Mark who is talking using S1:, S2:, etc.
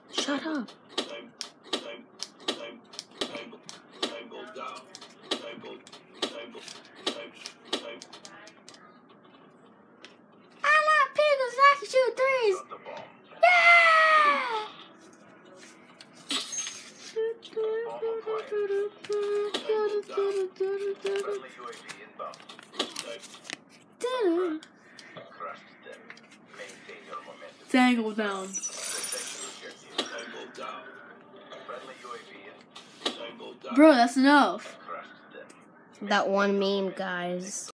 S1: Shut up. I like pickles. I can shoot threes. Yeah! Dangle down. Bro, that's enough.
S2: That one meme, guys.